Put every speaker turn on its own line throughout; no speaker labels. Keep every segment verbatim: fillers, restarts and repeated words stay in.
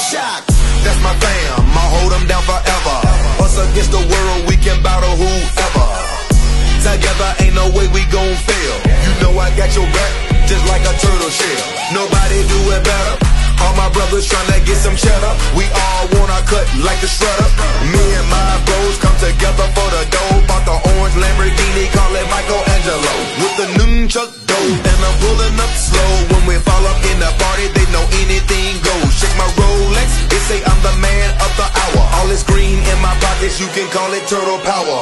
shock.
That's my fam, I'll hold them down forever. Us against the world, we can battle whoever. Together ain't no way we gon' fail. You know I got your back, just like a turtle shell. Nobody do it better. All my brothers tryna get some cheddar. We all wanna cut like the shredder. Me and my bros come together for the dough. Bought the orange Lamborghini, call it Michelangelo. With the nunchuck dough, and I'm pulling up slow. When we fall up in the party, they know anything goes. Shake my Rolex, they say I'm the man of the hour. All this green in my pockets, you can call it turtle power.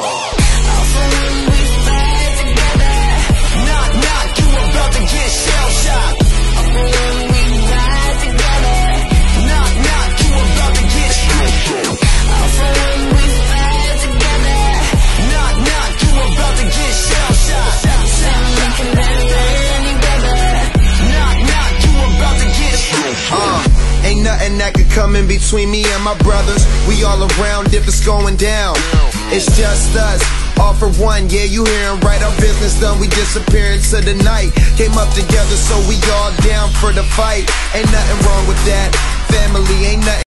Knock, knock, you about to get shell-shocked.
Nothing that could come in between me and my brothers. We all around if it's going down. It's just us, all for one. Yeah, you hearin' right, our business done. We disappeared into the night. Came up together, so we all down for the fight. Ain't nothing wrong with that. Family ain't nothing